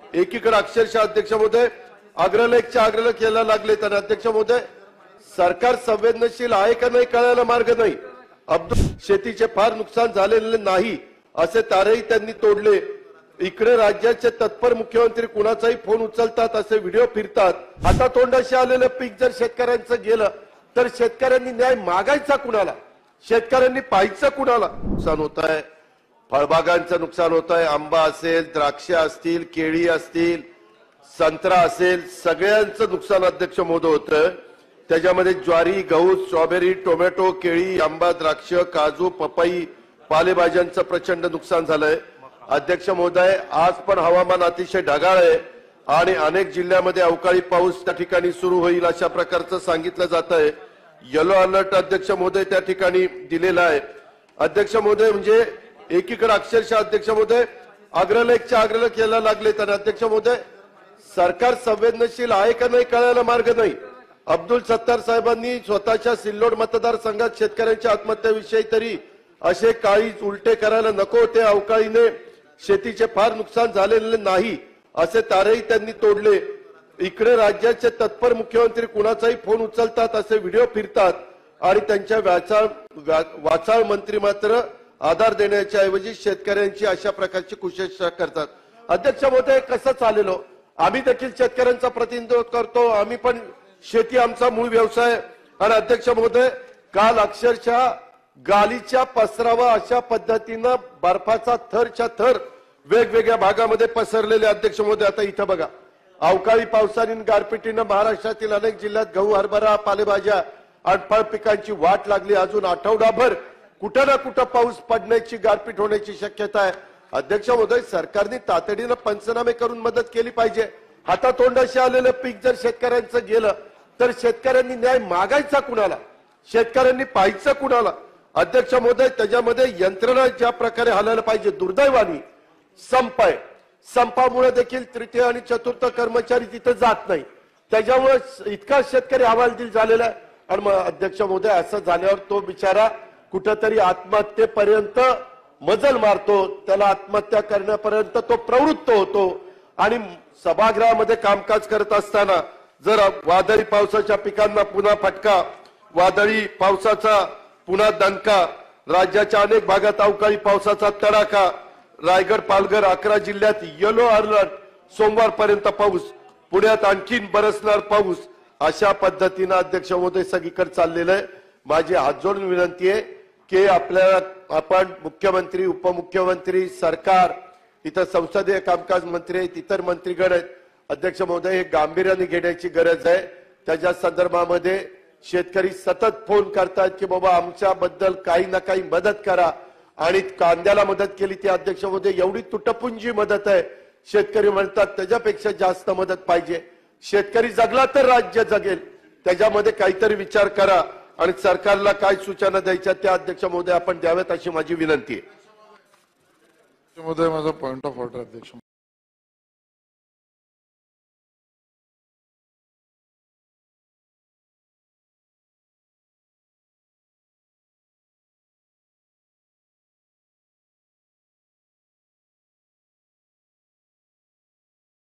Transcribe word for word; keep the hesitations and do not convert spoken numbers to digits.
एकीकडे अक्षरशः अध्यक्ष महोदय अग्रलेखच्या अग्रलेख केला लागले तर अध्यक्ष महोदय सरकार संवेदनशील आहे का नाही कळायला मार्ग नाही। अब्दुल शेतीचे फार नुकसान झालेले नाही असे तारेही त्यांनी तोडले। इकडे राज्याचे तत्पर मुख्यमंत्री कुणाचाही फोन उचलतात असे व्हिडिओ फिरतात। हातातोंडाशी आलेले पीक जर शेतकऱ्यांचं गेलं तर शेतकऱ्यांनी न्याय मागायचा कुणाला, शेतकऱ्यांनी पाहायचं कुणाला। नुकसान होत आहे, फळबागांचं नुकसान होत आहे, आंबा असेल, द्राक्ष असतील, केळी असतील, संत्रा असेल, सगळ्यांचं नुकसान अध्यक्ष महोदय होतं। त्याच्यामध्ये ज्वारी, गहू, स्ट्रॉबेरी, टोमॅटो, केळी, आंबा, द्राक्ष, काजू, पपई, पालेभाज्यांचं प्रचंड नुकसान झालंय। अध्यक्ष महोदय आज पण हवामान अतिशय ढगाळ आहे आणि अनेक जिल्ह्यामध्ये अवकाळी पाऊस त्या ठिकाणी सुरू होईल अशा प्रकारचं सांगितलं जात आहे। येलो अलर्ट अध्यक्ष महोदय त्या ठिकाणी दिलेला आहे। अध्यक्ष महोदय म्हणजे एकीकडे अक्षरशः अध्यक्ष महोदय अग्रलेखच्या अग्रलेख केला लागले तर अध्यक्ष महोदय सरकार संवेदनशील आहे का नाही कळायला मार्ग नाही। अब्दुल सत्तार साहेबांनी स्वतःच्या सिल्लोड मतदारसंघात शेतकऱ्यांच्या आत्महत्याविषयी तरी असे काळीज उलटे करायला नको होते। अवकाळीने शेतीचे फार नुकसान झालेले नाही असे तारेही त्यांनी तोडले। इकडे राज्याचे तत्पर मुख्यमंत्री कुणाचाही फोन उचलतात असे व्हिडिओ फिरतात आणि त्यांच्या वाचाळ वाचाळ मंत्री मात्र आधार देण्याच्या ऐवजी शेतकऱ्यांची अशा प्रकारची कुशेषा करतात। अध्यक्ष महोदय कसं चालेलो, आम्ही देखील शेतकऱ्यांचा प्रतिनिधित्व करतो, आम्ही पण शेती आमचा मूळ व्यवसाय। आणि अध्यक्ष महोदय काल अक्षरशः गालीच्या पसरावा अशा पद्धतीनं बर्फाचा थरच्या थर वेगवेगळ्या भागामध्ये पसरलेले अध्यक्ष महोदय। आता इथं बघा अवकाळी पावसाने गारपिटीनं महाराष्ट्रातील अनेक जिल्ह्यात गहू, हरभरा, पालेभाज्या आणि फळ पिकांची वाट लागली। अजून आठवडाभर कुठं ना कुठं पाऊस पडण्याची, गारपीट होण्याची शक्यता आहे। अध्यक्ष महोदय सरकारने तातडीनं पंचनामे करून मदत केली पाहिजे। हातातोंडाशी आलेलं पीक जर शेतकऱ्यांचं गेलं तर शेतकऱ्यांनी न्याय मागायचा कुणाला, शेतकऱ्यांनी पाहायचं कुणाला। अध्यक्ष महोदय त्याच्यामध्ये यंत्रणा ज्या प्रकारे हालायला पाहिजे, दुर्दैवानी संप आहे, संपामुळे देखील तृतीय आणि चतुर्थ कर्मचारी तिथे जात नाही, त्याच्यामुळे इतका शेतकरी हवालदिल झालेला आहे। आणि मग अध्यक्ष महोदय असं झाल्यावर तो बिचारा कुठंतरी आत्महत्येपर्यंत मजल मारतो, त्याला आत्महत्या करण्यापर्यंत तो प्रवृत्त होतो। आणि सभागृहामध्ये कामकाज करत असताना जर वादळी पावसाच्या पिकांना पुन्हा फटका, वादळी पावसाचा पुन्हा दणका, राज्याच्या अनेक भागात अवकाळी पावसाचा तडाखा, रायगड, पालघर, अकरा जिल्ह्यात येलो अलर्ट, सोमवारपर्यंत पाऊस, पुण्यात आणखीन बरसणार पाऊस, अशा पद्धतीनं अध्यक्ष महोदय सगळीकडे चाललेलं आहे। माझी हात जोडून विनंती आहे की आपल्याला आपण मुख्यमंत्री, उपमुख्यमंत्री, सरकार, इथं संसदीय कामकाज मंत्री आहेत, इतर मंत्रीगण आहेत, अध्यक्ष महोदय हे गांभीर्याने घेण्याची गरज आहे। त्याच्या संदर्भामध्ये शेतकरी सतत फोन करतात की बाबा आमच्याबद्दल काही ना काही मदत करा आणि कांद्याला मदत केली ती अध्यक्ष महोदय एवढी तुटपुंजी मदत आहे, शेतकरी म्हणतात त्याच्यापेक्षा जास्त मदत पाहिजे। शेतकरी जगला तर राज्य जगेल, त्याच्यामध्ये काहीतरी विचार करा आणि सरकारला काय सूचना द्यायच्या त्या अध्यक्ष महोदय आपण द्याव्यात अशी माझी विनंती आहे। महोदय माझा पॉइंट ऑफ ऑर्डर अध्यक्ष